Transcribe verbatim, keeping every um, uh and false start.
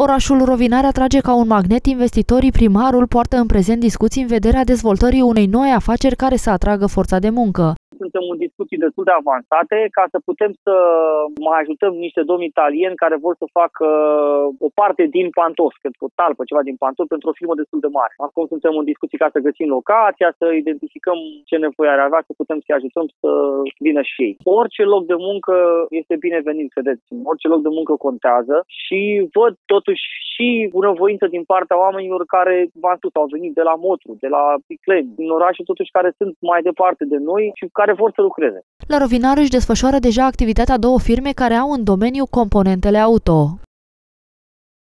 Orașul Rovinari atrage ca un magnet investitorii. Primarul poartă în prezent discuții în vederea dezvoltării unei noi afaceri care să atragă forța de muncă. Suntem în discuții destul de avansate ca să putem să mai ajutăm niște domni italieni care vor să facă o parte din Pantos, cred că o talpă, ceva din Pantos, pentru o firmă destul de mare. Acum suntem în discuții ca să găsim locația, să identificăm ce nevoie ar avea, să putem să-i ajutăm să vină și ei. Orice loc de muncă este binevenit, credeți. Orice loc de muncă contează și văd totuși și bunăvoință din partea oamenilor care, v-am spus, au venit de la Motru, de la Picleni, din orașe totuși care sunt mai departe de noi și care vor să lucreze. La Rovinari își desfășoară deja activitatea două firme care au în domeniu componentele auto.